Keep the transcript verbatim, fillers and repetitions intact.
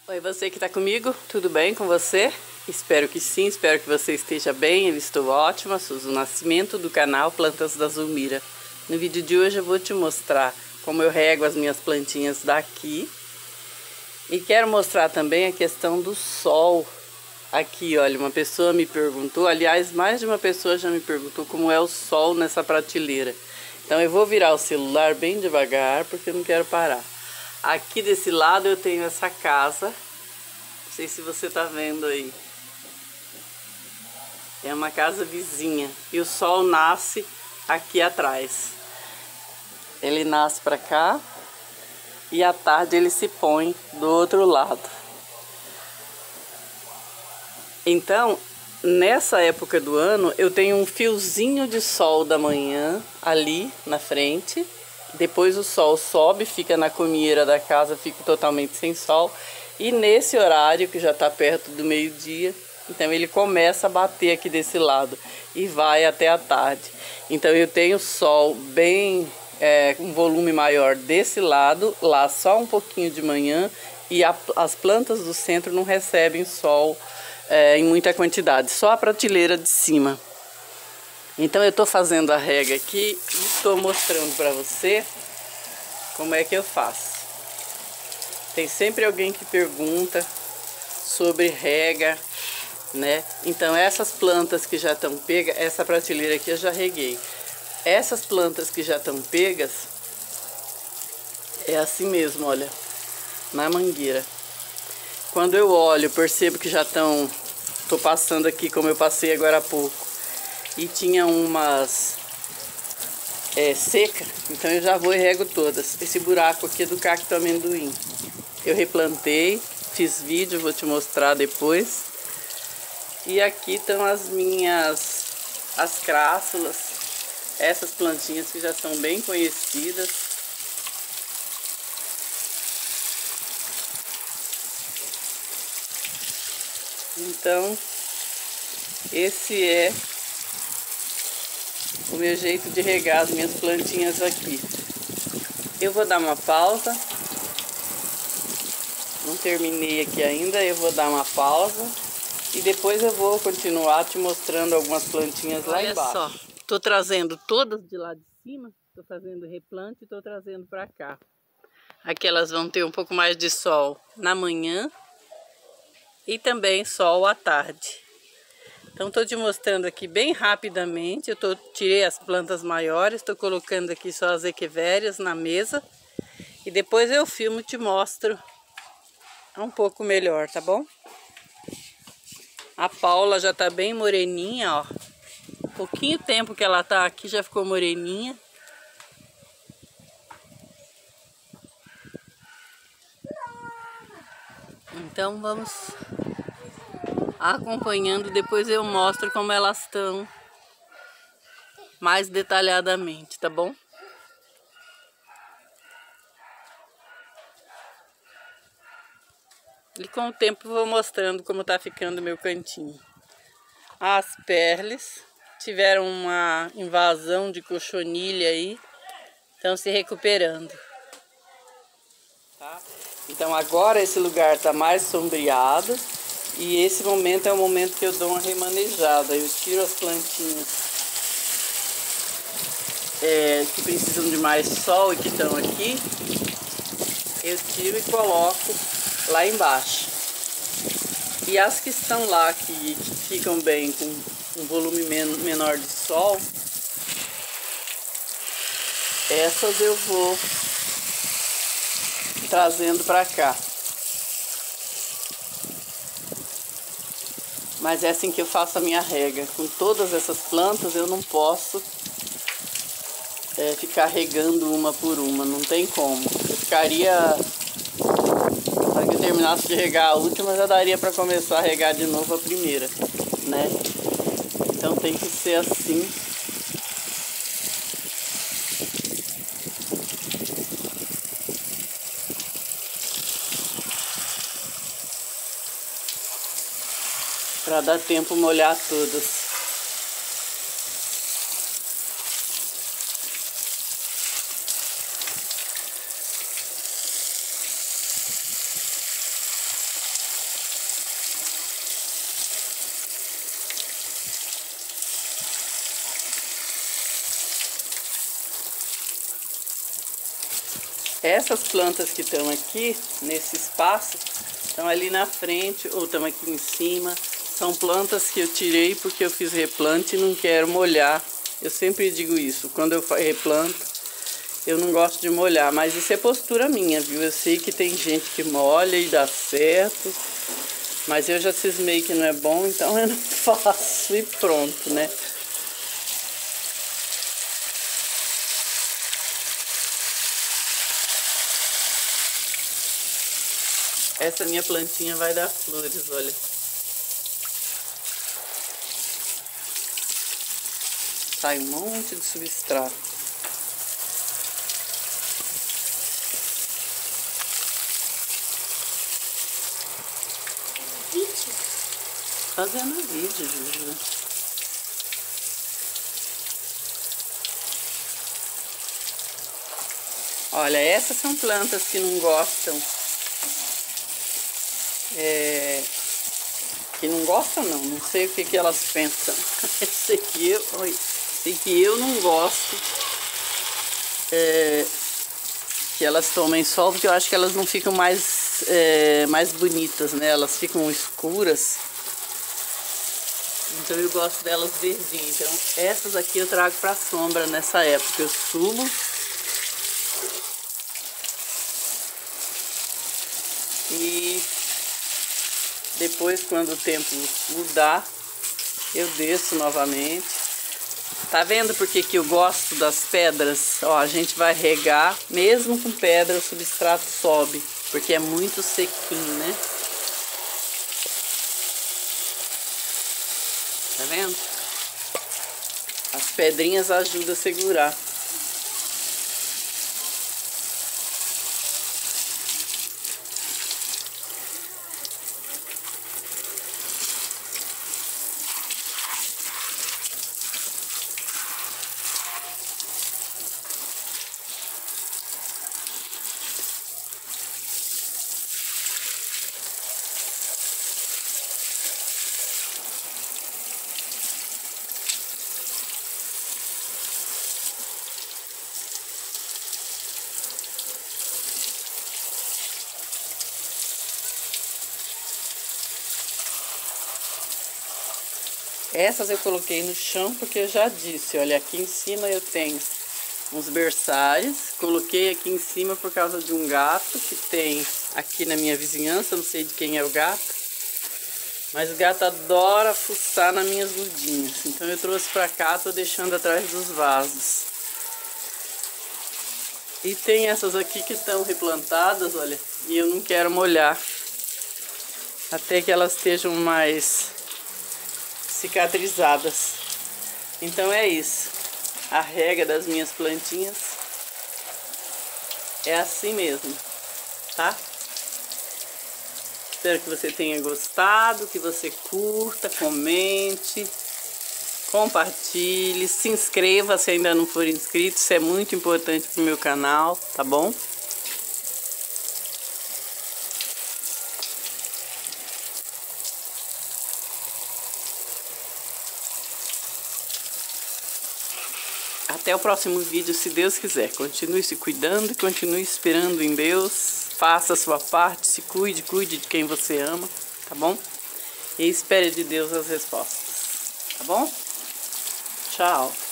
Oi, você que está comigo, tudo bem com você? Espero que sim, espero que você esteja bem, eu estou ótima. Suzu Nascimento do canal Plantas da Zulmira. No vídeo de hoje eu vou te mostrar como eu rego as minhas plantinhas daqui. E quero mostrar também a questão do sol. Aqui, olha, uma pessoa me perguntou, aliás, mais de uma pessoa já me perguntou como é o sol nessa prateleira. Então eu vou virar o celular bem devagar, porque eu não quero parar. Aqui desse lado eu tenho essa casa, não sei se você tá vendo aí. É uma casa vizinha e o sol nasce aqui atrás. Ele nasce para cá e à tarde ele se põe do outro lado. Então, nessa época do ano, eu tenho um fiozinho de sol da manhã ali na frente. Depois o sol sobe, fica na comieira da casa, fica totalmente sem sol. E nesse horário, que já está perto do meio-dia, então ele começa a bater aqui desse lado e vai até a tarde. Então eu tenho sol bem, é, um volume maior desse lado, lá só um pouquinho de manhã. E a, as plantas do centro não recebem sol é, em muita quantidade, só a prateleira de cima. Então eu estou fazendo a rega aqui e estou mostrando para você como é que eu faço. Tem sempre alguém que pergunta sobre rega, né? Então essas plantas que já estão pegas, essa prateleira aqui eu já reguei. Essas plantas que já estão pegas, é assim mesmo, olha, na mangueira. Quando eu olho, percebo que já estão, estou passando aqui como eu passei agora há pouco. E tinha umas é, seca, então eu já vou e rego todas. Esse buraco aqui é do cacto amendoim. Eu replantei, fiz vídeo, vou te mostrar depois. E aqui estão as minhas, as crássulas, essas plantinhas que já são bem conhecidas. Então, esse é o meu jeito de regar as minhas plantinhas aqui. Eu vou dar uma pausa. Não terminei aqui ainda, eu vou dar uma pausa. E depois eu vou continuar te mostrando algumas plantinhas lá Olha embaixo. Olha só, tô trazendo todas de lá de cima. Tô fazendo replante e tô trazendo para cá. Aqui elas vão ter um pouco mais de sol na manhã. E também sol à tarde. Então, estou te mostrando aqui bem rapidamente. Eu tô, tirei as plantas maiores, estou colocando aqui só as equivérias na mesa. E depois eu filmo e te mostro um pouco melhor, tá bom? A Paula já tá bem moreninha, ó. Pouquinho tempo que ela tá aqui, já ficou moreninha. Então, vamos acompanhando, depois eu mostro como elas estão mais detalhadamente, tá bom? E com o tempo eu vou mostrando como tá ficando o meu cantinho. As perles tiveram uma invasão de cochonilha aí, estão se recuperando. Tá? Então agora esse lugar tá mais sombreado. E esse momento é o momento que eu dou uma remanejada. Eu tiro as plantinhas é, que precisam de mais sol e que estão aqui. Eu tiro e coloco lá embaixo. E as que estão lá, que, que ficam bem com um volume men menor de sol, essas eu vou trazendo para cá. Mas é assim que eu faço a minha rega. Com todas essas plantas eu não posso é, ficar regando uma por uma, não tem como. Eu ficaria, para que eu terminasse de regar a última, já daria para começar a regar de novo a primeira, né? Então tem que ser assim. Para dar tempo molhar todas. Essas plantas que estão aqui, nesse espaço, estão ali na frente ou estão aqui em cima. São plantas que eu tirei porque eu fiz replante e não quero molhar. Eu sempre digo isso, quando eu replanto, eu não gosto de molhar. Mas isso é postura minha, viu? Eu sei que tem gente que molha e dá certo. Mas eu já cismei que não é bom, então eu não faço e pronto, né? Essa minha plantinha vai dar flores, olha. Sai um monte de substrato. Vídeo? Fazendo vídeo, Juju. Olha, essas são plantas que não gostam. É, que não gostam não, não sei o que, que elas pensam. Eu sei que eu, oi, sei que eu não gosto é, que elas tomem sol, porque eu acho que elas não ficam mais, é, mais bonitas, né? Elas ficam escuras. Então eu gosto delas verdinhas. Então essas aqui eu trago para sombra nessa época. Eu subo e depois, quando o tempo mudar, eu desço novamente. Tá vendo por que que eu gosto das pedras? Ó, a gente vai regar, mesmo com pedra o substrato sobe, porque é muito sequinho, né? Tá vendo? As pedrinhas ajudam a segurar. Essas eu coloquei no chão porque eu já disse, olha, aqui em cima eu tenho uns berçários. Coloquei aqui em cima por causa de um gato que tem aqui na minha vizinhança, não sei de quem é o gato. Mas o gato adora fuçar nas minhas mudinhas. Então eu trouxe pra cá, tô deixando atrás dos vasos. E tem essas aqui que estão replantadas, olha, e eu não quero molhar. Até que elas estejam mais cicatrizadas. Então é isso. A rega das minhas plantinhas é assim mesmo, tá? Espero que você tenha gostado, que você curta, comente, compartilhe, se inscreva se ainda não for inscrito, isso é muito importante pro meu canal, tá bom? Até o próximo vídeo, se Deus quiser. Continue se cuidando, continue esperando em Deus. Faça a sua parte, se cuide, cuide de quem você ama, tá bom? E espere de Deus as respostas, tá bom? Tchau!